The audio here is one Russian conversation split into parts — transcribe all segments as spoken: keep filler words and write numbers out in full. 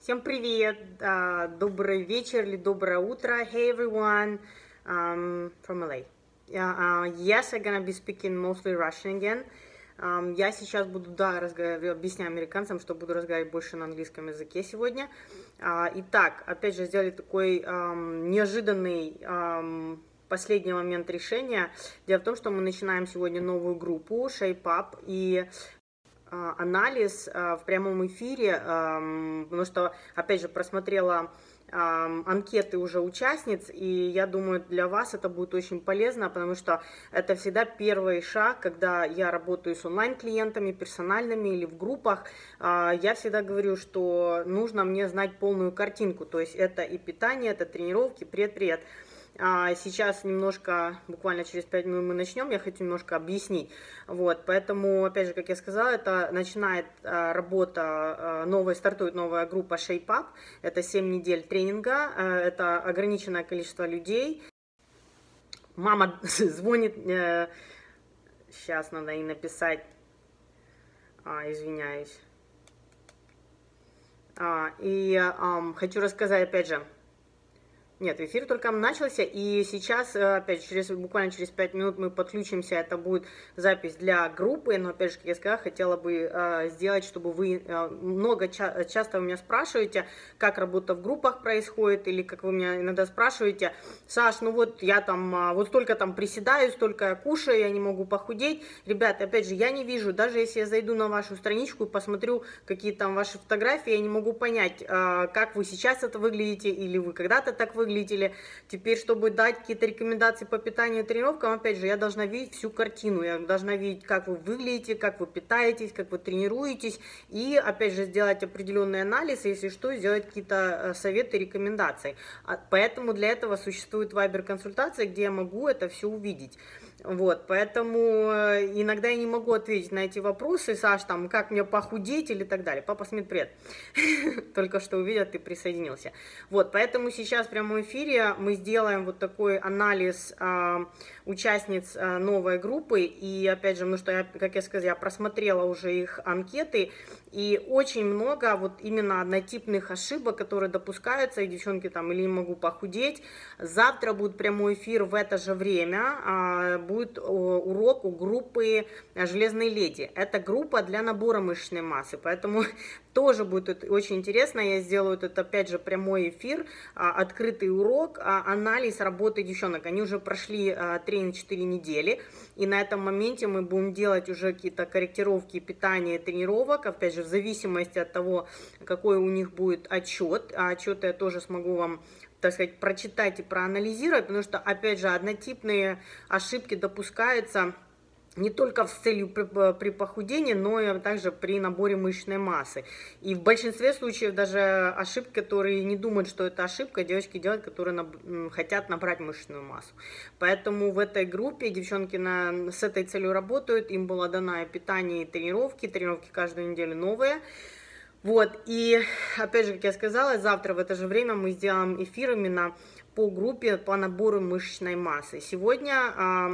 Всем привет, uh, добрый вечер или доброе утро. Hey everyone, um, from L A. Uh, uh, yes, I'm gonna be speaking mostly Russian again. Um, я сейчас буду, да, разговаривать, объясняю американцам, что буду разговаривать больше на английском языке сегодня. Uh, итак, опять же, сделали такой um, неожиданный um, последний момент решения. Дело в том, что мы начинаем сегодня новую группу Shape Up, и анализ в прямом эфире, потому что, опять же, просмотрела анкеты уже участниц, и я думаю, для вас это будет очень полезно, потому что это всегда первый шаг, когда я работаю с онлайн-клиентами, персональными или в группах. Я всегда говорю, что нужно мне знать полную картинку, то есть это и питание, это тренировки, привет-привет. Сейчас немножко, буквально через пять минут мы начнем, я хочу немножко объяснить. Вот, поэтому, опять же, как я сказала, это начинает работа, новая, стартует новая группа Shape Up, это семь недель тренинга, это ограниченное количество людей. Мама звонит, сейчас надо ей написать, а, извиняюсь. А, и а, хочу рассказать, опять же, Нет, эфир только начался, и сейчас, опять через, буквально через пять минут мы подключимся, это будет запись для группы, но, опять же, как я сказала, хотела бы э, сделать, чтобы вы э, много, ча часто у меня спрашиваете, как работа в группах происходит, или как вы меня иногда спрашиваете, Саш, ну вот я там, вот столько там приседаю, столько я кушаю, я не могу похудеть. Ребята, опять же, я не вижу, даже если я зайду на вашу страничку и посмотрю, какие там ваши фотографии, я не могу понять, э, как вы сейчас это выглядите, или вы когда-то так выглядите. Теперь, чтобы дать какие-то рекомендации по питанию и тренировкам, опять же, я должна видеть всю картину, я должна видеть, как вы выглядите, как вы питаетесь, как вы тренируетесь, и, опять же, сделать определенный анализ, если что, сделать какие-то советы, рекомендации. Поэтому для этого существует Viber-консультация, где я могу это все увидеть. Вот, поэтому иногда я не могу ответить на эти вопросы, Саш, там, как мне похудеть или так далее. Папа Смит, привет. Только что увидел, ты присоединился. Вот, поэтому сейчас в прямом эфире мы сделаем вот такой анализ а, участниц а, новой группы. И, опять же, ну что, я, как я сказала, я просмотрела уже их анкеты. И очень много вот именно однотипных ошибок, которые допускаются, и девчонки там, или не могу похудеть. Завтра будет прямой эфир в это же время, а, будет урок у группы «Железные леди». Это группа для набора мышечной массы, поэтому тоже будет очень интересно. Я сделаю этот, опять же, прямой эфир, открытый урок, анализ работы девчонок. Они уже прошли тренинг четыре недели, и на этом моменте мы будем делать уже какие-то корректировки питания и тренировок, опять же, в зависимости от того, какой у них будет отчет. А отчеты я тоже смогу вам, так сказать, прочитать и проанализировать, потому что, опять же, однотипные ошибки допускаются не только с целью при, при похудении, но и также при наборе мышечной массы. И в большинстве случаев даже ошибки, которые не думают, что это ошибка, девочки делают, которые наб, хотят набрать мышечную массу. Поэтому в этой группе девчонки на, с этой целью работают, им было дано питание и тренировки, тренировки каждую неделю новые. Вот, и опять же, как я сказала, завтра в это же время мы сделаем эфир именно по группе, по набору мышечной массы. Сегодня...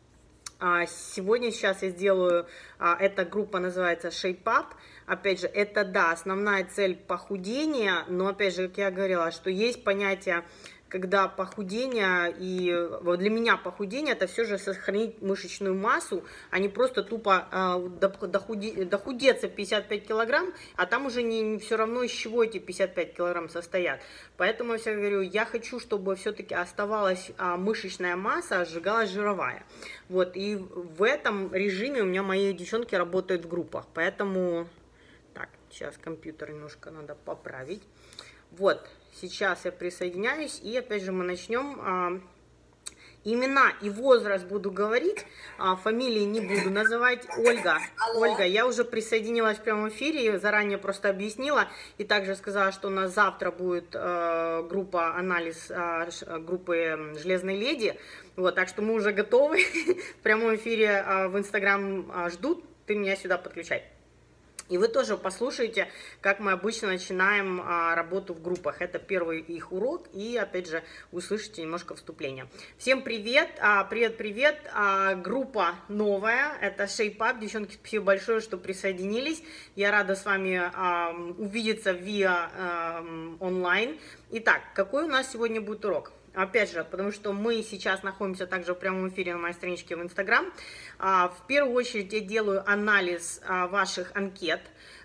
Сегодня сейчас я сделаю, эта группа называется Shape Up. Опять же, это, да, основная цель похудения, но, опять же, как я говорила, что есть понятие, когда похудение, и для меня похудение, это все же сохранить мышечную массу, а не просто тупо э, дохуде, дохудеться пятьдесят пять килограмм, а там уже не, не все равно, из чего эти пятьдесят пять килограмм состоят. Поэтому я всегда говорю, я хочу, чтобы все-таки оставалась а, мышечная масса, а сжигалась жировая. Вот, и в этом режиме у меня мои девчонки работают в группах, поэтому, так, сейчас компьютер немножко надо поправить. Вот, сейчас я присоединяюсь, и опять же мы начнем. А, имена и возраст буду говорить, а фамилии не буду называть. Ольга, Алло. Ольга, я уже присоединилась в прямом эфире, заранее просто объяснила, и также сказала, что у нас завтра будет э, группа анализ э, группы «Железные леди». Вот, так что мы уже готовы. В прямом эфире э, в Инстаграм э, ждут, ты меня сюда подключай. И вы тоже послушайте, как мы обычно начинаем а, работу в группах. Это первый их урок, и опять же услышите немножко вступления. Всем привет, а, привет, привет. А, группа новая, это Shape Up. Девчонки, спасибо большое, что присоединились. Я рада с вами а, увидеться via а, онлайн. Итак, какой у нас сегодня будет урок? Опять же, потому что мы сейчас находимся также в прямом эфире на моей страничке в Инстаграм. В первую очередь я делаю анализ ваших анкет,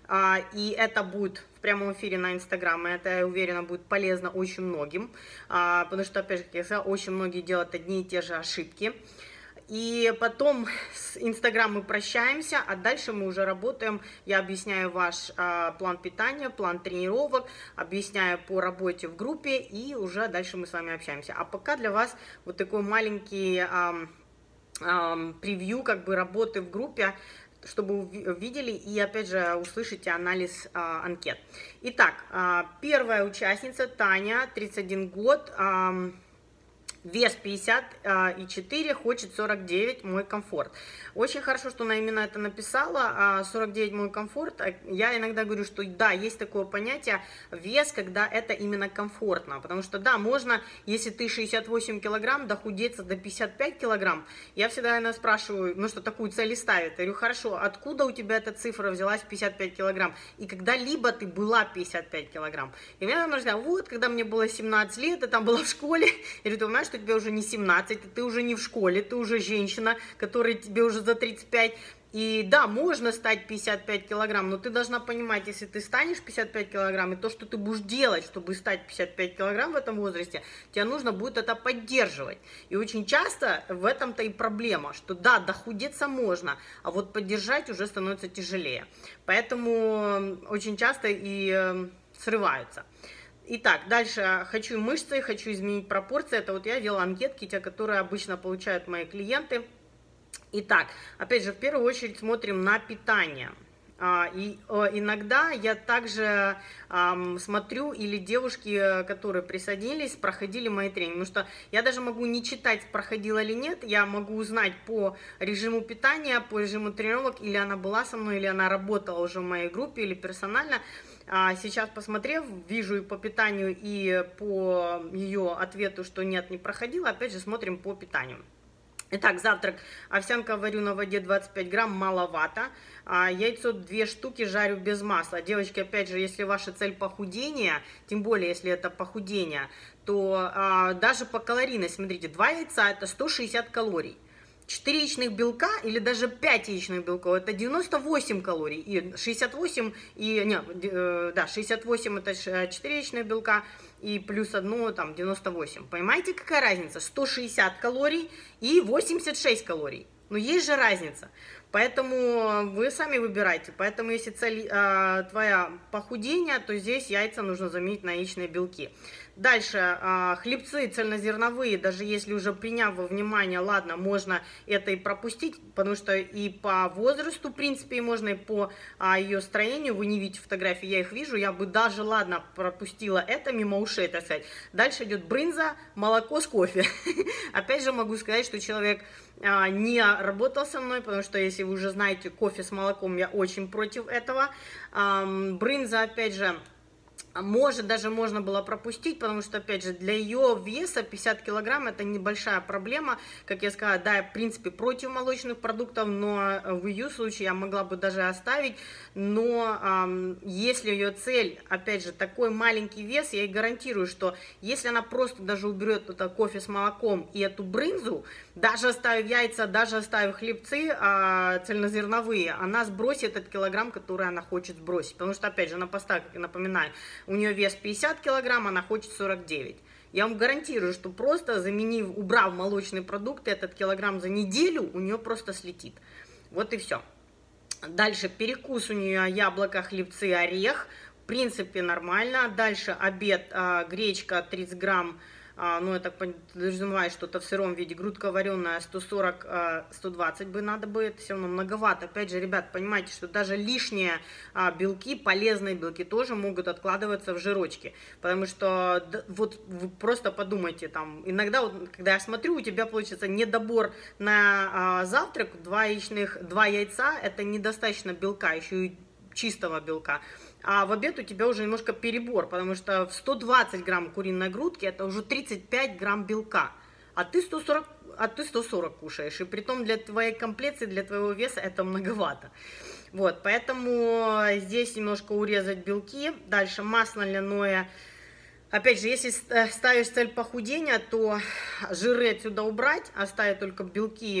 и это будет в прямом эфире на Инстаграм, и это, я уверена, будет полезно очень многим, потому что, опять же, как я сказала, очень многие делают одни и те же ошибки. И потом с Инстаграм мы прощаемся, а дальше мы уже работаем. Я объясняю ваш а, план питания, план тренировок, объясняю по работе в группе, и уже дальше мы с вами общаемся. А пока для вас вот такой маленький а, а, превью как бы работы в группе, чтобы вы видели и опять же услышите анализ а, анкет. Итак, а, первая участница Таня, тридцать один год. А, Вес пятьдесят четыре, хочет сорок девять, мой комфорт. Очень хорошо, что она именно это написала, сорок девять мой комфорт. Я иногда говорю, что да, есть такое понятие вес, когда это именно комфортно. Потому что да, можно, если ты шестьдесят восемь килограмм, дохудеться до пятьдесят пять килограмм. Я всегда она спрашиваю, ну что такую цель ставит. Я говорю, хорошо, откуда у тебя эта цифра взялась пятьдесят пять килограмм? И когда-либо ты была пятьдесят пять килограмм. И меня там сказали, вот, когда мне было семнадцать лет, я там была в школе. Я говорю, ты понимаешь, что тебе уже не семнадцать, ты уже не в школе, ты уже женщина, которая тебе уже за тридцать пять. И да, можно стать пятьдесят пять килограмм, но ты должна понимать, если ты станешь пятьдесят пять килограмм, и то, что ты будешь делать, чтобы стать пятьдесят пять килограмм в этом возрасте, тебе нужно будет это поддерживать. И очень часто в этом-то и проблема, что да, дохудеться можно, а вот поддержать уже становится тяжелее. Поэтому очень часто и срываются. Итак, дальше хочу мышцы, хочу изменить пропорции. Это вот я делала анкетки, те, которые обычно получают мои клиенты. Итак, опять же, в первую очередь смотрим на питание. И иногда я также смотрю, или девушки, которые присоединились, проходили мои тренинги. Потому что я даже могу не читать, проходила или нет, я могу узнать по режиму питания, по режиму тренировок, или она была со мной, или она работала уже в моей группе, или персонально. Сейчас, посмотрев, вижу и по питанию, и по ее ответу, что нет, не проходила. Опять же, смотрим по питанию. Итак, завтрак. Овсянка варю на воде двадцать пять грамм, маловато. Яйцо две штуки жарю без масла. Девочки, опять же, если ваша цель похудение, тем более, если это похудение, то а, даже по калорийности, смотрите, два яйца это сто шестьдесят калорий. четыре яичных белка или даже пять яичных белков это девяносто восемь калорий, и шестьдесят восемь, и, не, э, да, шестьдесят восемь это четыре яичных белка, и плюс одно, там, девяносто восемь. Понимаете, какая разница? сто шестьдесят калорий и восемьдесят шесть калорий. Но есть же разница. Поэтому вы сами выбирайте. Поэтому если цель э, твоя похудение, то здесь яйца нужно заменить на яичные белки. Дальше, э, хлебцы цельнозерновые, даже если уже приняв во внимание, ладно, можно это и пропустить, потому что и по возрасту, в принципе, и можно и по э, ее строению, вы не видите фотографии, я их вижу, я бы даже, ладно, пропустила это мимо ушей, так сказать. Дальше идет брынза, молоко с кофе. Опять же могу сказать, что человек э, не работал со мной, потому что если вы уже знаете, кофе с молоком, я очень против этого. Э, брынза, опять же, может, даже можно было пропустить, потому что, опять же, для ее веса пятьдесят килограмм это небольшая проблема. Как я сказала, да, я, в принципе, против молочных продуктов, но в ее случае я могла бы даже оставить. Но эм, если ее цель, опять же, такой маленький вес, я ей гарантирую, что если она просто даже уберет это кофе с молоком и эту брынзу, даже оставив яйца, даже оставив хлебцы э, цельнозерновые, она сбросит этот килограмм, который она хочет сбросить. Потому что, опять же, на постах, как я напоминаю, у нее вес пятьдесят килограмм, она хочет сорок девять. Я вам гарантирую, что просто заменив, убрав молочные продукты, этот килограмм за неделю у нее просто слетит. Вот и все. Дальше перекус у нее яблоко, хлебцы, орех. В принципе, нормально. Дальше обед, гречка тридцать грамм. Ну, я так подразумеваю, что-то в сыром виде. Грудка вареная сто сорок — сто двадцать бы надо бы. Это все равно многовато. Опять же, ребят, понимаете, что даже лишние белки, полезные белки тоже могут откладываться в жирочки. Потому что вот вы просто подумайте, там, иногда, вот, когда я смотрю, у тебя получится недобор на завтрак, два яичных, два яйца, это недостаточно белка, еще и чистого белка. А в обед у тебя уже немножко перебор, потому что в сто двадцать грамм куриной грудки это уже тридцать пять грамм белка, а ты сто сорок, а ты сто сорок кушаешь, и притом для твоей комплекции, для твоего веса это многовато. Вот, поэтому здесь немножко урезать белки. Дальше масло льняное. Опять же, если ставишь цель похудения, то жиры отсюда убрать, оставить только белки,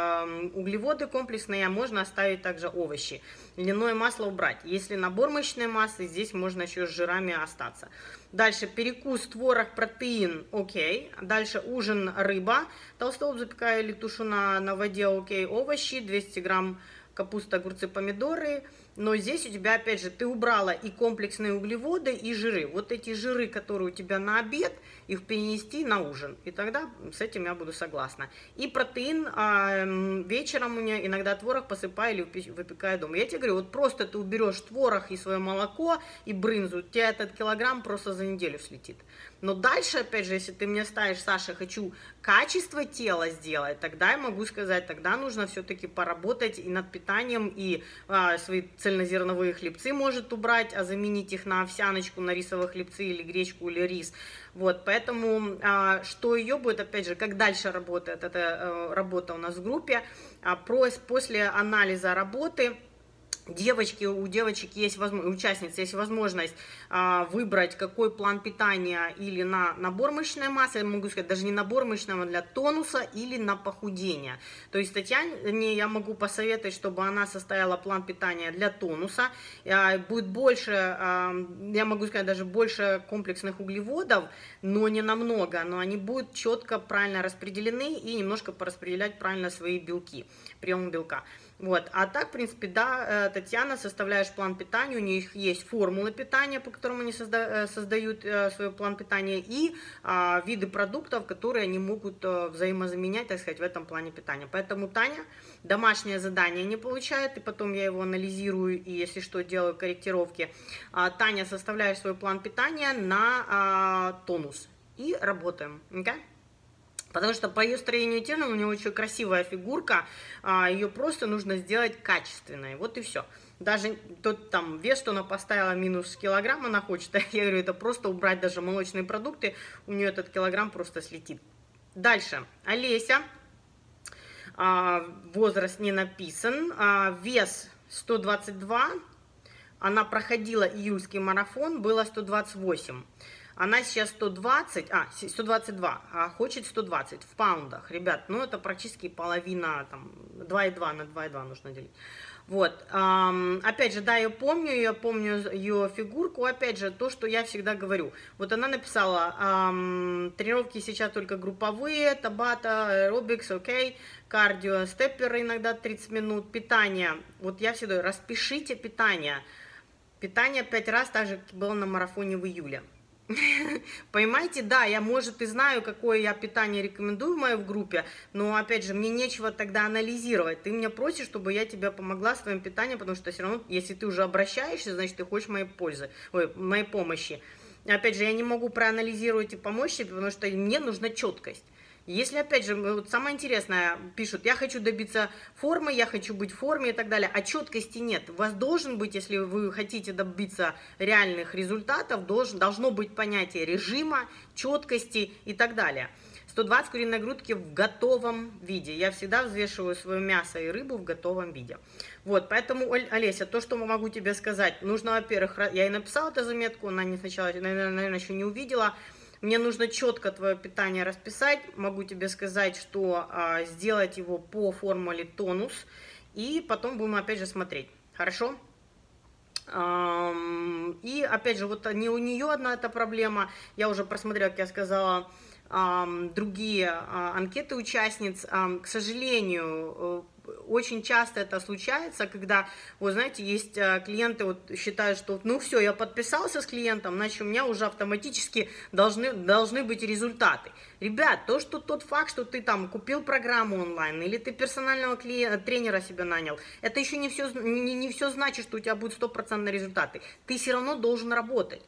углеводы комплексные, а можно оставить также овощи. Льняное масло убрать. Если набор мышечной массы, здесь можно еще с жирами остаться. Дальше перекус, творог, протеин, окей. Дальше ужин, рыба. Толстолоб запекаю или тушу на, на воде, окей. Овощи, двести грамм капуста, огурцы, помидоры. Но здесь у тебя, опять же, ты убрала и комплексные углеводы, и жиры. Вот эти жиры, которые у тебя на обед, их перенести на ужин. И тогда с этим я буду согласна. И протеин а, вечером у меня иногда творог посыпаю или выпекаю дома. Я тебе говорю, вот просто ты уберешь творог и свое молоко, и брынзу, у тебя этот килограмм просто за неделю слетит. Но дальше, опять же, если ты мне ставишь, Саша, хочу качество тела сделать, тогда я могу сказать, тогда нужно все-таки поработать и над питанием, и а, свои цельнозерновые хлебцы может убрать, а заменить их на овсяночку, на рисовые хлебцы или гречку или рис. Вот, поэтому а, что ее будет, опять же, как дальше работает эта а, работа у нас в группе, а, про, после анализа работы. Девочки, у девочек есть возможность, участниц есть возможность а, выбрать, какой план питания или на набор мышечной массы, я могу сказать, даже не набор мышечного, а для тонуса или на похудение. То есть Татьяне я могу посоветовать, чтобы она составила план питания для тонуса, а, будет больше, а, я могу сказать, даже больше комплексных углеводов, но не намного, но они будут четко, правильно распределены и немножко пораспределять правильно свои белки, прием белка. Вот, а так, в принципе, да, Татьяна, составляешь план питания, у них есть формулы питания, по которым они созда создают свой план питания, и а, виды продуктов, которые они могут а, взаимозаменять, так сказать, в этом плане питания. Поэтому Таня домашнее задание не получает, и потом я его анализирую, и если что, делаю корректировки. А, Таня, составляешь свой план питания на а, тонус, и работаем, okay? Потому что по ее строению тела у нее очень красивая фигурка, ее просто нужно сделать качественной, вот и все. Даже тот там вес, что она поставила, минус килограмм она хочет, я говорю, это просто убрать даже молочные продукты, у нее этот килограмм просто слетит. Дальше, Олеся, возраст не написан, вес сто двадцать два, она проходила июльский марафон, было сто двадцать восемь. Она сейчас сто двадцать, а, сто двадцать два, а хочет сто двадцать в паундах. Ребят, ну это практически половина, там, два и два на два и два нужно делить. Вот, эм, опять же, да, я помню, я помню ее фигурку, опять же, то, что я всегда говорю. Вот она написала, эм, тренировки сейчас только групповые, табата, аэробикс, окей, кардио, степперы иногда тридцать минут, питание. Вот я всегда говорю, распишите питание. Питание пять раз, так же было на марафоне в июле. Понимаете, да, я, может, и знаю, какое я питание рекомендую в моей группе, но, опять же, мне нечего тогда анализировать. Ты меня просишь, чтобы я тебе помогла с твоим питанием, потому что все равно, если ты уже обращаешься, значит, ты хочешь моей пользы, ой, моей помощи. Опять же, я не могу проанализировать и помочь тебе, потому что мне нужна четкость. Если, опять же, вот самое интересное, пишут, я хочу добиться формы, я хочу быть в форме и так далее, а четкости нет. У вас должен быть, если вы хотите добиться реальных результатов, должен, должно быть понятие режима, четкости и так далее. сто двадцать куриной грудки в готовом виде. Я всегда взвешиваю свое мясо и рыбу в готовом виде. Вот, поэтому, Олеся, то, что могу тебе сказать, нужно, во-первых, я и написала эту заметку, она не сначала, наверное, еще не увидела. Мне нужно четко твое питание расписать. Могу тебе сказать, что а, сделать его по формуле тонус. И потом будем опять же смотреть. Хорошо? Ам, и опять же, вот не у нее одна эта проблема. Я уже просмотрела, как я сказала, ам, другие а, анкеты участниц. Ам, к сожалению, очень часто это случается, когда, вы знаете, есть клиенты, вот считают, что ну все, я подписался с клиентом, значит у меня уже автоматически должны, должны быть результаты. Ребят, то, что тот факт, что ты там купил программу онлайн, или ты персонального клиента, тренера себе нанял, это еще не все, не, не все значит, что у тебя будут стопроцентные результаты. Ты все равно должен работать.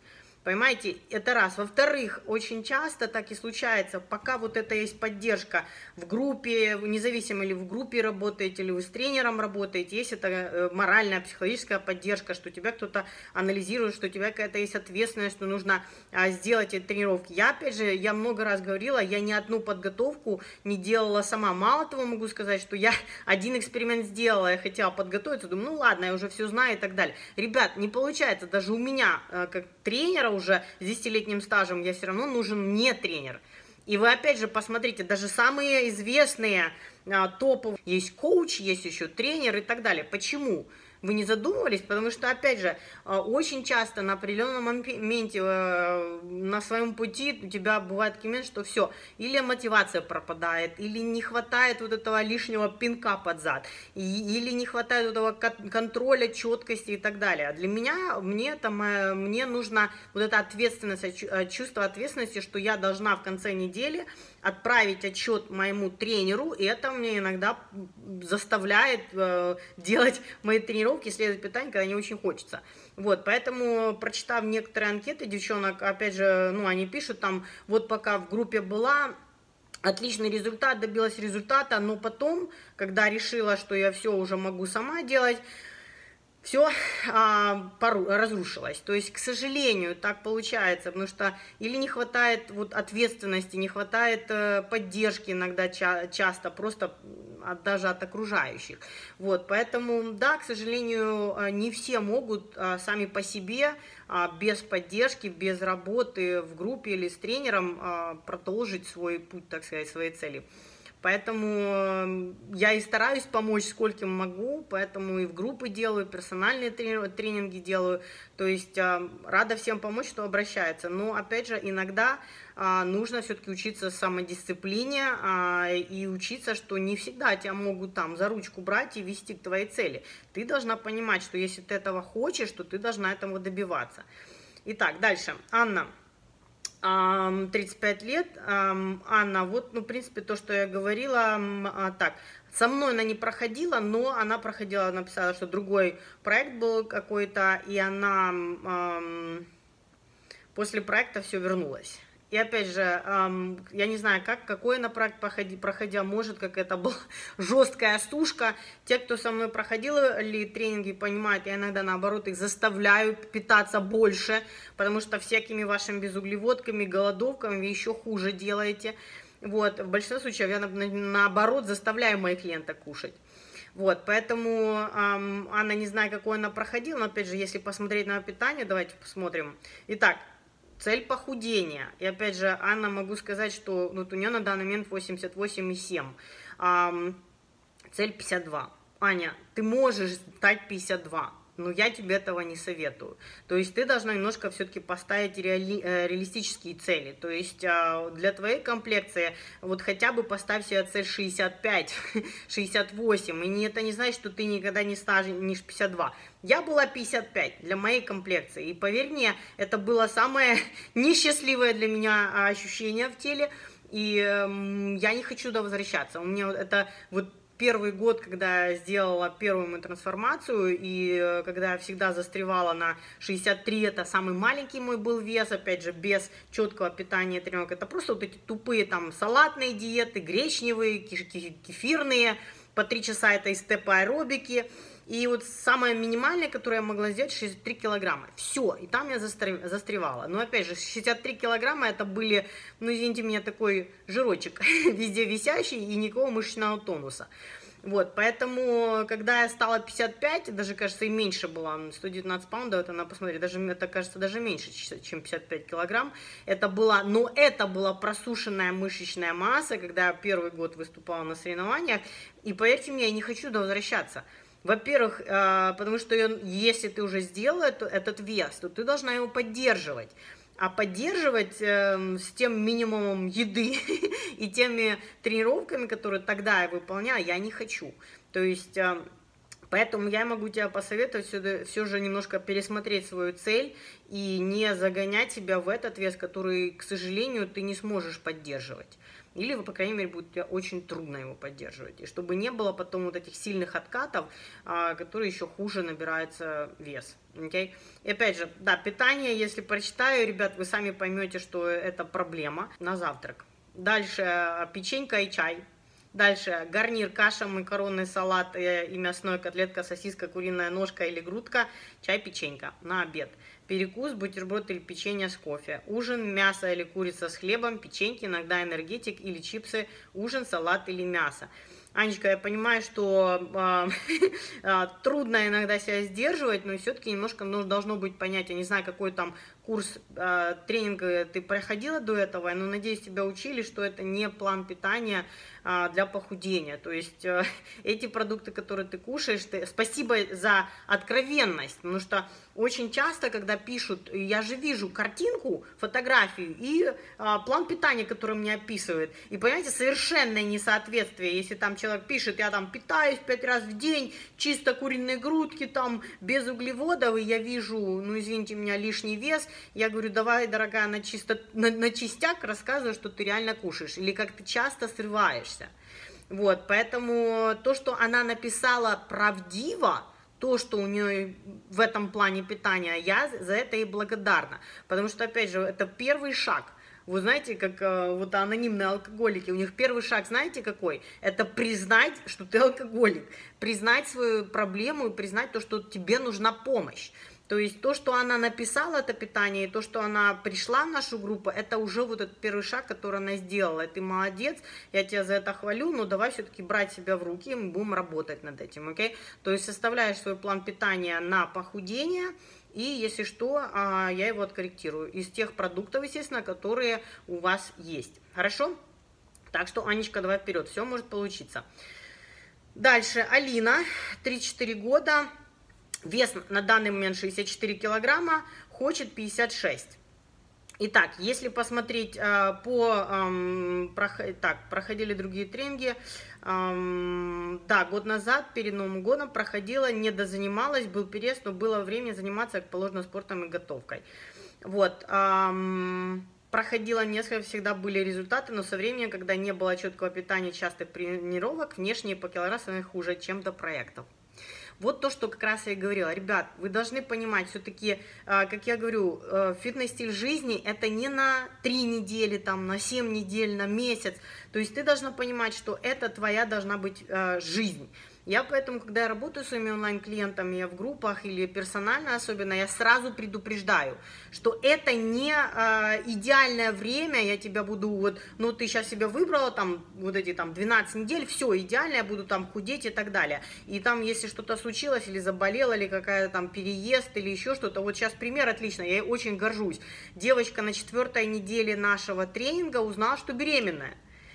Понимаете, это раз. Во-вторых, очень часто так и случается, пока вот это есть поддержка в группе, независимо ли в группе работаете, или вы с тренером работаете, есть это моральная, психологическая поддержка, что тебя кто-то анализирует, что у тебя какая-то есть ответственность, что нужно а, сделать эти тренировки. Я, опять же, я много раз говорила, я ни одну подготовку не делала сама. Мало того, могу сказать, что я один эксперимент сделала, я хотела подготовиться, думаю, ну ладно, я уже все знаю и так далее. Ребят, не получается, даже у меня, как тренера, уже с десятилетним стажем, я все равно нужен не тренер. И вы опять же посмотрите, даже самые известные а, топовые, есть коуч, есть еще тренер и так далее. Почему? Вы не задумывались? Потому что, опять же, очень часто на определенном моменте на своем пути у тебя бывает такой момент, что все, или мотивация пропадает, или не хватает вот этого лишнего пинка под зад, или не хватает вот этого контроля, четкости и так далее. А для меня, мне, это, мне нужно вот эта ответственность, чувство ответственности, что я должна в конце недели отправить отчет моему тренеру, и это мне иногда заставляет э, делать мои тренировки, исследовать питание, когда не очень хочется. Вот, поэтому, прочитав некоторые анкеты девчонок, опять же, ну, они пишут там, вот пока в группе была, отличный результат, добилась результата, но потом, когда решила, что я все уже могу сама делать, все а, пору, разрушилось. То есть, к сожалению, так получается, потому что или не хватает вот, ответственности, не хватает э, поддержки иногда ча часто, просто от, даже от окружающих. Вот, поэтому, да, к сожалению, не все могут а, сами по себе, а, без поддержки, без работы в группе или с тренером а, продолжить свой путь, так сказать, своей цели. Поэтому я и стараюсь помочь, сколько могу, поэтому и в группы делаю, персональные тренинги делаю, то есть рада всем помочь, кто обращается. Но, опять же, иногда нужно все-таки учиться самодисциплине и учиться, что не всегда тебя могут там за ручку брать и вести к твоей цели. Ты должна понимать, что если ты этого хочешь, то ты должна этого добиваться. Итак, дальше. Анна. тридцать пять лет, Анна, вот, ну, в принципе, то, что я говорила, так, со мной она не проходила, но она проходила, написала, что другой проект был какой-то, и она после проекта все вернулась. И опять же, эм, я не знаю, как, какой на проект проходя, может, как это была жесткая сушка. Те, кто со мной проходили тренинги, понимают, я иногда, наоборот, их заставляю питаться больше, потому что всякими вашими безуглеводками, голодовками вы еще хуже делаете. Вот, в большинстве случаев я, наоборот, заставляю моих клиентов кушать. Вот, поэтому эм, Анна, не знаю, какой она проходила, но, опять же, если посмотреть на питание, давайте посмотрим. Итак, цель похудения. И опять же, Анна, могу сказать, что вот у нее на данный момент восемьдесят восемь и семь. Эм, цель пятьдесят два. Аня, ты можешь стать пятьдесят два, но я тебе этого не советую. То есть ты должна немножко все-таки поставить реали, э, реалистические цели. То есть э, для твоей комплекции вот хотя бы поставь себе цель шестьдесят пять, шестьдесят восемь. И это не значит, что ты никогда не станешь пятьдесят два. Я была пятьдесят пять для моей комплекции. И поверь мне, это было самое несчастливое для меня ощущение в теле. И э, я не хочу туда возвращаться. У меня это вот первый год, когда я сделала первую мою трансформацию, и когда я всегда застревала на шестьдесят три, это самый маленький мой был вес, опять же, без четкого питания тренировок, это просто вот эти тупые там салатные диеты, гречневые, кефирные, по три часа это из степ-аэробики. И вот самое минимальное, которое я могла сделать, шестьдесят три килограмма. Все, и там я застревала. Но опять же, шестьдесят три килограмма это были, ну извините меня, такой жирочек везде висящий и никакого мышечного тонуса. Вот, поэтому, когда я стала пятьдесят пять, даже, кажется, и меньше была, сто девятнадцать паундов, это надо посмотреть, даже, это, кажется, даже меньше, чем пятьдесят пять килограмм, это была, но это была просушенная мышечная масса, когда я первый год выступала на соревнованиях, и поверьте мне, я не хочу туда возвращаться. Во-первых, потому что если ты уже сделала этот вес, то ты должна его поддерживать. А поддерживать с тем минимумом еды и теми тренировками, которые тогда я выполняла, я не хочу. То есть Поэтому я могу тебе посоветовать все, все же немножко пересмотреть свою цель и не загонять себя в этот вес, который, к сожалению, ты не сможешь поддерживать. Или, по крайней мере, будет тебе очень трудно его поддерживать. И чтобы не было потом вот этих сильных откатов, а, которые еще хуже набирается вес. Okay? И опять же, да, питание, если прочитаю, ребят, вы сами поймете, что это проблема на завтрак. Дальше печенька и чай. Дальше гарнир, каша, макаронный салат и мясной, котлетка, сосиска, куриная ножка или грудка, чай, печенька на обед. Перекус, бутерброд или печенье с кофе. Ужин, мясо или курица с хлебом, печеньки, иногда энергетик или чипсы. Ужин, салат или мясо. Анечка, я понимаю, что э, трудно иногда себя сдерживать, но все-таки немножко ну, должно быть понятие. Не знаю, какой там курс э, тренинга ты проходила до этого, но, надеюсь, тебя учили, что это не план питания э, для похудения. То есть э, эти продукты, которые ты кушаешь, ты... спасибо за откровенность, потому что очень часто, когда пишут, я же вижу картинку, фотографию и э, план питания, который мне описывают, и, понимаете, совершенное несоответствие, если там человек пишет, я там питаюсь пять раз в день, чисто куриные грудки, там, без углеводов, и я вижу, ну, извините меня, лишний вес, я говорю, давай, дорогая, на, чисто, на, на чистяк рассказывай, что ты реально кушаешь, или как ты часто срываешься. Вот, поэтому то, что она написала правдиво, то, что у нее в этом плане питания, я за это ей благодарна, потому что, опять же, это первый шаг. Вы знаете, как э, вот анонимные алкоголики, у них первый шаг, знаете какой? Это признать, что ты алкоголик, признать свою проблему и признать то, что тебе нужна помощь. То есть то, что она написала, это питание, и то, что она пришла в нашу группу, это уже вот этот первый шаг, который она сделала. И ты молодец, я тебя за это хвалю, но давай все-таки брать себя в руки, и мы будем работать над этим, окей? То есть составляешь свой план питания на похудение, и если что, я его откорректирую из тех продуктов, естественно, которые у вас есть. Хорошо? Так что, Анечка, давай вперед, все может получиться. Дальше, Алина, тридцать четыре года. Вес на данный момент шестьдесят четыре килограмма, хочет пятьдесят шесть. Итак, если посмотреть э, по... Эм, прох... Так, проходили другие тренинги. Эм, да, год назад, перед Новым годом, проходила, не дозанималась, был переезд, но было время заниматься, как положено, спортом и готовкой. Вот. Эм, проходила несколько, всегда были результаты, но со временем, когда не было четкого питания, частых тренировок, внешние по килограммам становились хуже, чем до проектов. Вот то, что как раз я и говорила. Ребят, вы должны понимать, все-таки, как я говорю, фитнес-стиль жизни – это не на три недели, там, на семь недель, на месяц. То есть ты должна понимать, что это твоя должна быть жизнь. Я поэтому, когда я работаю с своими онлайн-клиентами, я в группах или персонально особенно, я сразу предупреждаю, что это не э, идеальное время, я тебя буду, вот, ну ты сейчас себя выбрала, там, вот эти там двенадцать недель, все, идеально, я буду там худеть и так далее. И там, если что-то случилось, или заболела, или какая-то там переезд, или еще что-то, вот сейчас пример отлично, я очень горжусь. Девочка на четвертой неделе нашего тренинга узнала, что беременная.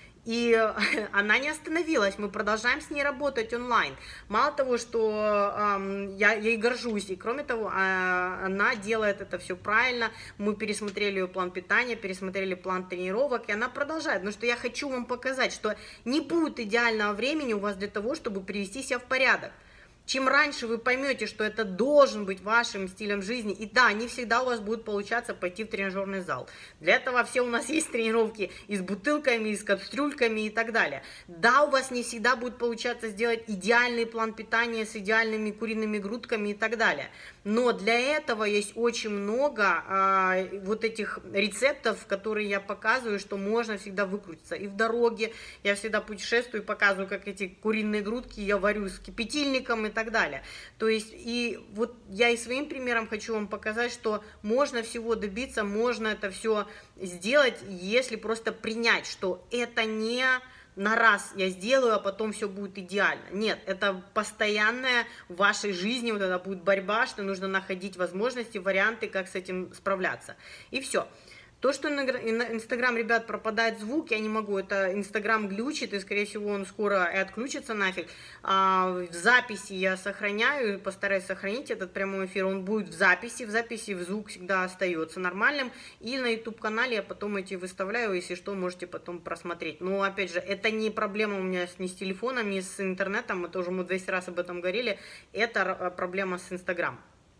И она не остановилась, мы продолжаем с ней работать онлайн. Мало того, что э, я ей горжусь, и кроме того, э, она делает это все правильно. Мы пересмотрели ее план питания, пересмотрели план тренировок, и она продолжает. Потому что я хочу вам показать, что не будет идеального времени у вас для того, чтобы привести себя в порядок. Чем раньше вы поймете, что это должен быть вашим стилем жизни, и да, не всегда у вас будет получаться пойти в тренажерный зал. Для этого все у нас есть тренировки и с бутылками, и с кастрюльками и так далее. Да, у вас не всегда будет получаться сделать идеальный план питания с идеальными куриными грудками и так далее. Но для этого есть очень много э, вот этих рецептов, которые я показываю, что можно всегда выкрутиться. И в дороге я всегда путешествую и показываю, как эти куриные грудки я варю с кипятильником и так далее. То есть, и вот я и своим примером хочу вам показать, что можно всего добиться, можно это все сделать, если просто принять, что это не на раз я сделаю, а потом все будет идеально. Нет, это постоянная в вашей жизни, вот это будет борьба, что нужно находить возможности, варианты, как с этим справляться. И все. То, что на Инстаграм, ребят, пропадает звук, я не могу, это Инстаграм глючит, и, скорее всего, он скоро и отключится нафиг. А, в записи я сохраняю, постараюсь сохранить этот прямой эфир, он будет в записи, в записи звук всегда остается нормальным, и на YouTube-канале я потом эти выставляю, если что, можете потом просмотреть. Но, опять же, это не проблема у меня ни с телефоном, ни с интернетом, мы тоже мы двести раз об этом говорили, это проблема с Инстаграм.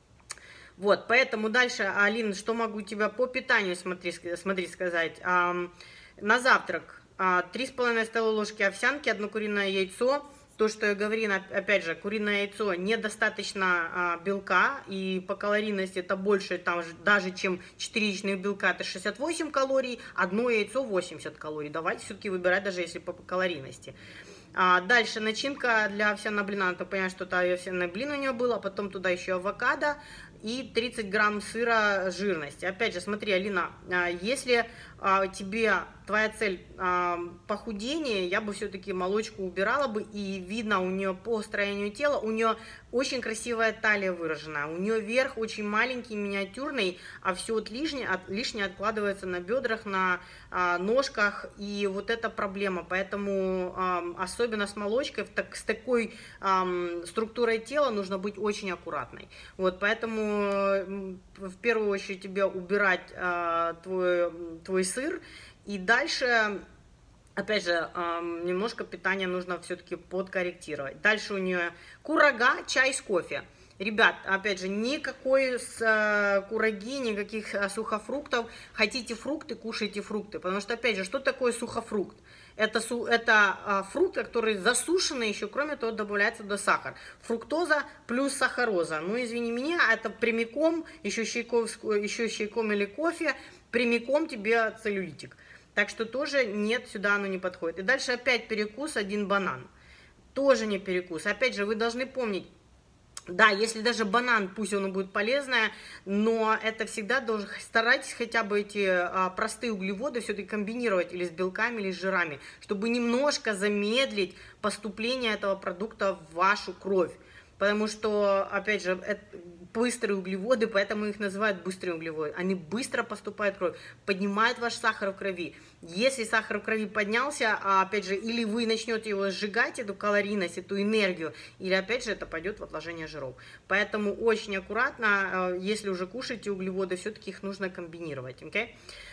Вот, поэтому дальше, Алина, что могу тебя по питанию, смотри, смотри сказать. А, на завтрак три с половиной столовые ложки овсянки, одно куриное яйцо. То, что я говорю, опять же, куриное яйцо недостаточно а, белка, и по калорийности это больше, там, даже чем четыре яичных белка, это шестьдесят восемь калорий, одно яйцо восемьдесят калорий. Давайте все-таки выбирать, даже если по калорийности. А, дальше начинка для овсяного блина, надо понять, что это овсяный блин у нее был, а потом туда еще авокадо и тридцать грамм сыра жирности. Опять же, смотри, Алина, если тебе твоя цель похудение, я бы все-таки молочку убирала бы, и видно у нее по строению тела, у нее очень красивая талия выражена, у нее верх очень маленький, миниатюрный, а все вот лишнее, от, лишнее откладывается на бедрах, на а, ножках, и вот это проблема, поэтому а, особенно с молочкой, так, с такой а, структурой тела нужно быть очень аккуратной, вот, поэтому в первую очередь тебе убирать а, твой, твой сыр, и дальше, опять же, немножко питание нужно все-таки подкорректировать. Дальше у нее курага, чай с кофе. Ребят, опять же, никакой с кураги, никаких сухофруктов. Хотите фрукты, кушайте фрукты. Потому что, опять же, что такое сухофрукт? Это, это фрукт, который засушенный, еще кроме того добавляется до сахара. Фруктоза плюс сахароза. Ну, извини меня, это прямиком, еще чайком, еще чайком или кофе, прямиком тебе целлюлитик. Так что тоже нет, сюда оно не подходит. И дальше опять перекус, один банан. Тоже не перекус. Опять же, вы должны помнить, да, если даже банан, пусть он будет полезное, но это всегда должен, старайтесь хотя бы эти а, простые углеводы все-таки комбинировать или с белками, или с жирами, чтобы немножко замедлить поступление этого продукта в вашу кровь. Потому что, опять же, это быстрые углеводы, поэтому их называют быстрые углеводы. Они быстро поступают в кровь, поднимают ваш сахар в крови. Если сахар в крови поднялся, опять же, или вы начнете его сжигать, эту калорийность, эту энергию, или, опять же, это пойдет в отложение жиров. Поэтому очень аккуратно, если уже кушаете углеводы, все-таки их нужно комбинировать. Okay?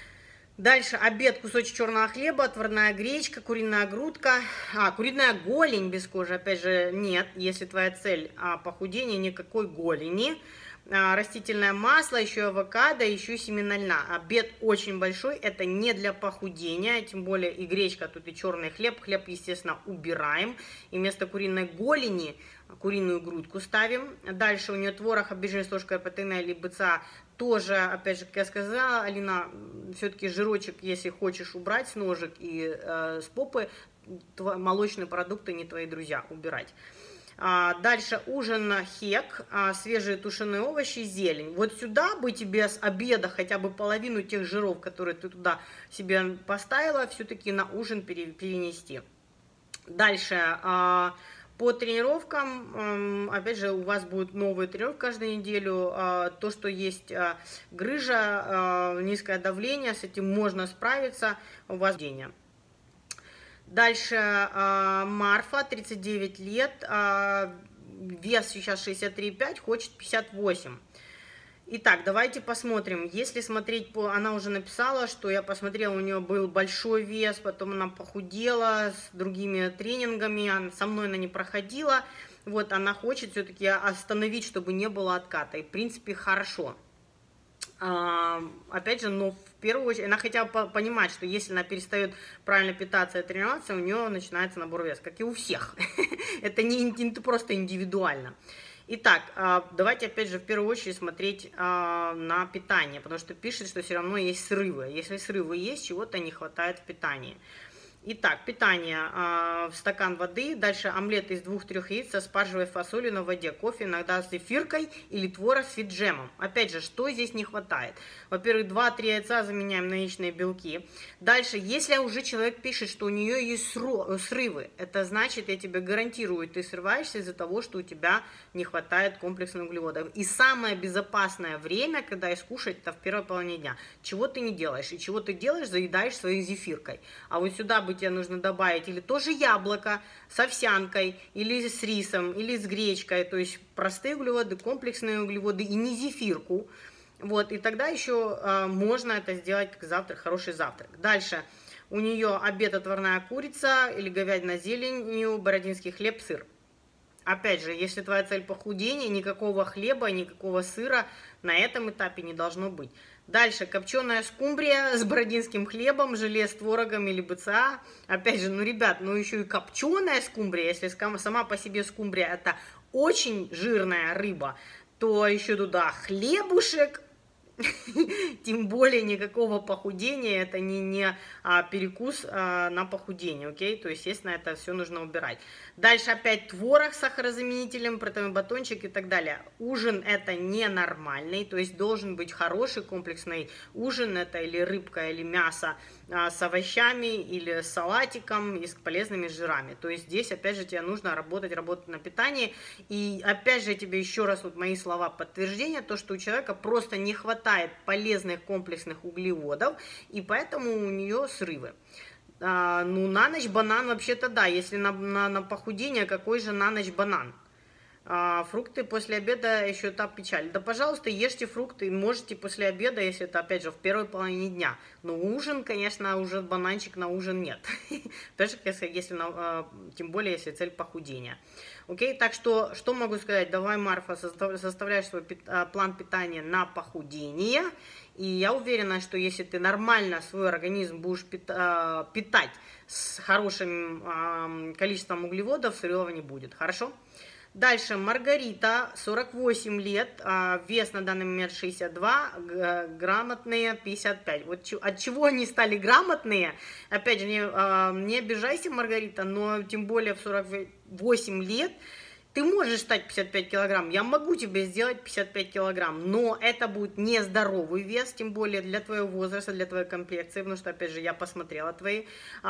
Дальше обед, кусочек черного хлеба, отварная гречка, куриная грудка, а, куриная голень без кожи, опять же, нет, если твоя цель а, похудение, никакой голени, а, растительное масло, еще авокадо, еще семена льна. Обед очень большой, это не для похудения, тем более и гречка, тут и черный хлеб, хлеб, естественно, убираем, и вместо куриной голени куриную грудку ставим. Дальше у нее творог, обезжиренная с ложкой протеина или бэ цэ а, тоже, опять же, как я сказала, Алина, все-таки жирочек, если хочешь убрать с ножек и э, с попы, молочные продукты не твои друзья, убирать. А, дальше ужин хек, а, свежие тушеные овощи, зелень. Вот сюда бы тебе с обеда хотя бы половину тех жиров, которые ты туда себе поставила, все-таки на ужин перенести. Дальше... А, по тренировкам, опять же, у вас будет новая тренировка каждую неделю. То, что есть грыжа, низкое давление, с этим можно справиться. У вас день. Дальше Марфа, тридцать девять лет, вес сейчас шестьдесят три и пять, хочет пятьдесят восемь. Итак, давайте посмотрим. Если смотреть по... Она уже написала, что я посмотрела, у нее был большой вес, потом она похудела с другими тренингами, она, со мной она не проходила. Вот, она хочет все-таки остановить, чтобы не было отката. И, в принципе, хорошо. А, опять же, но в первую очередь, она хотя бы понимать, что если она перестает правильно питаться и тренироваться, у нее начинается набор веса, как и у всех. Это не просто индивидуально. Итак, давайте опять же в первую очередь смотреть на питание, потому что пишет, что все равно есть срывы. Если срывы есть, чего-то не хватает в питании. Итак, питание э, в стакан воды, дальше омлет из двух-трех яиц со спаржевой фасолью на воде, кофе иногда с зефиркой или творог с фиджемом. Опять же, что здесь не хватает? Во-первых, два-три яйца заменяем на яичные белки. Дальше, если уже человек пишет, что у нее есть срывы, это значит, я тебе гарантирую, ты срываешься из-за того, что у тебя не хватает комплексных углеводов. И самое безопасное время, когда искушать, это в первой половине дня. Чего ты не делаешь? И чего ты делаешь? Заедаешь своей зефиркой. А вот сюда бы тебе нужно добавить или тоже яблоко с овсянкой, или с рисом, или с гречкой, то есть простые углеводы, комплексные углеводы, и не зефирку. Вот, и тогда еще э, можно это сделать как завтрак, хороший завтрак. Дальше у нее обед отварная курица или говядина с зеленью, бородинский хлеб, сыр. Опять же, если твоя цель похудение, никакого хлеба, никакого сыра на этом этапе не должно быть. Дальше копченая скумбрия с бородинским хлебом, желе с творогом или БЦА. Опять же, ну, ребят, ну еще и копченая скумбрия, если сама по себе скумбрия это очень жирная рыба, то еще туда хлебушек. Тем более никакого похудения, это не, не а, перекус а, на похудение, окей? То есть, естественно, это все нужно убирать. Dальше опять творог с сахарозаменителем, протеиновый батончик и так далее. Ужин это ненормальный, то есть должен быть хороший комплексный ужин, это или рыбка, или мясо а, с овощами, или с салатиком, и с полезными жирами. То есть здесь, опять же, тебе нужно работать, работать на питании. И опять же, тебе еще раз вот мои слова подтверждения, то, что у человека просто не хватает полезных комплексных углеводов, и поэтому у нее срывы. А, ну, на ночь банан вообще-то да, если на, на, на похудение, какой же на ночь банан? А, фрукты после обеда еще этап печали. Да, пожалуйста, ешьте фрукты, можете после обеда, если это, опять же, в первой половине дня. Но ужин, конечно, уже бананчик на ужин нет. Даже если, если на, тем более, если цель похудения. Окей, так что, что могу сказать? Давай, Марфа, составляешь свой план питания на похудение. И я уверена, что если ты нормально свой организм будешь питать с хорошим количеством углеводов, срывов не будет. Хорошо? Дальше Маргарита, сорок восемь лет, вес на данный момент шестьдесят два, грамотные пятьдесят пять. Вот от чего они стали грамотные? Опять же, не, не обижайся, Маргарита, но тем более в сорок восемь лет ты можешь стать пятьдесят пять килограмм. Я могу тебе сделать пятьдесят пять килограмм, но это будет нездоровый вес, тем более для твоего возраста, для твоей комплекции, потому что, опять же, я посмотрела твои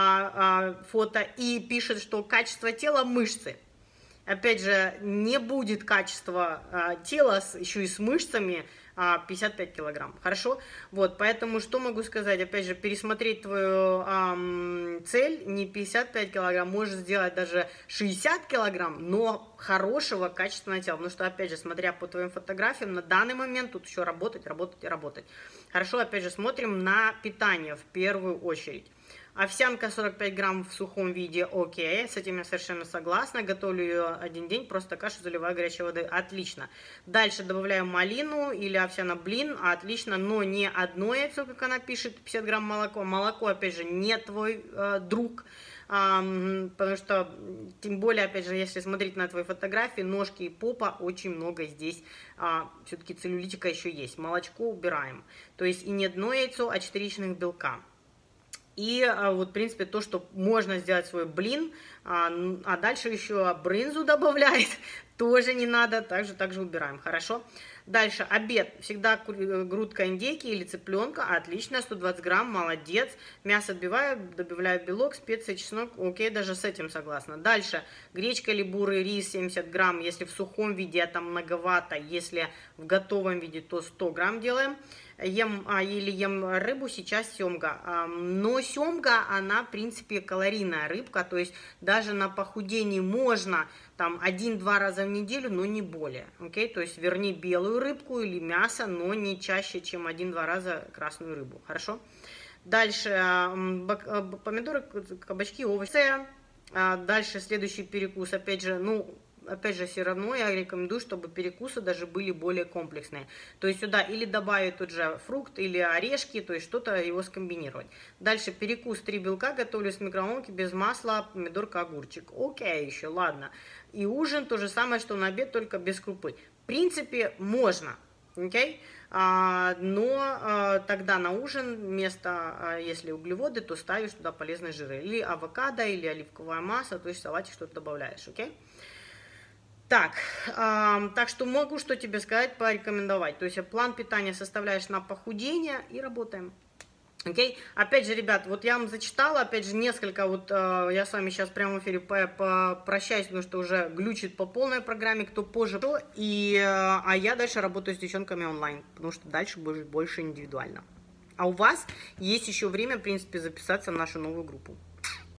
а, а, фото, и пишет, что качество тела мышцы. Опять же, не будет качества а, тела с, еще и с мышцами а, пятьдесят пять килограмм. Хорошо? Вот, поэтому что могу сказать? Опять же, пересмотреть твою а, цель, не пятьдесят пять килограмм, можешь сделать даже шестьдесят килограмм, но хорошего, качественного тела. Потому что, опять же, смотря по твоим фотографиям, на данный момент тут еще работать, работать и работать. Хорошо? Опять же, смотрим на питание в первую очередь. Овсянка сорок пять грамм в сухом виде, окей, с этим я совершенно согласна. Готовлю ее один день, просто кашу заливаю горячей водой, отлично. Дальше добавляю малину или овсяно-блин, отлично, но не одно яйцо, как она пишет, пятьдесят грамм молоко. Молоко, опять же, не твой э, друг, э, потому что, тем более, опять же, если смотреть на твои фотографии, ножки и попа, очень много здесь, э, все-таки целлюлитика еще есть. Молочко убираем, то есть и не одно яйцо, а четыре яичных белка. И вот, в принципе, то, что можно сделать свой блин, а, а дальше еще брынзу добавляет, тоже не надо, также, также убираем, хорошо? Дальше, обед, всегда грудка индейки или цыпленка, отлично, сто двадцать грамм, молодец. Мясо отбиваю, добавляю белок, специи, чеснок, окей, даже с этим согласна. Дальше, гречка или бурый рис, семьдесят грамм, если в сухом виде это многовато, если в готовом виде, то сто грамм делаем. Ем а, или ем рыбу, сейчас семга. А, но семга, она, в принципе, калорийная рыбка, то есть даже на похудении можно там один-два раза в неделю, но не более. Окей, то есть верни белую рыбку или мясо, но не чаще, чем один-два раза красную рыбу. Хорошо? Дальше помидоры, кабачки, овощи. Дальше следующий перекус, опять же, ну, опять же, все равно я рекомендую, чтобы перекусы даже были более комплексные. То есть сюда или добавить тот же фрукт, или орешки, то есть что-то его скомбинировать. Дальше перекус три белка, готовлю с микроволновки без масла, помидорка, огурчик. Окей, еще, ладно. И ужин то же самое, что на обед, только без крупы. В принципе, можно. окей? А, но а, тогда на ужин вместо, а, если углеводы, то ставишь туда полезные жиры. Или авокадо, или оливковое масло, то есть в салате что-то добавляешь, окей? Так, а, так что могу что тебе сказать, порекомендовать. То есть план питания составляешь на похудение и работаем. Окей, опять же, ребят, вот я вам зачитала, опять же, несколько, вот э, я с вами сейчас прямо в эфире попрощаюсь, потому что уже глючит по полной программе, кто позже, кто, и, э, а я дальше работаю с девчонками онлайн, потому что дальше будет больше индивидуально. А у вас есть еще время, в принципе, записаться в нашу новую группу.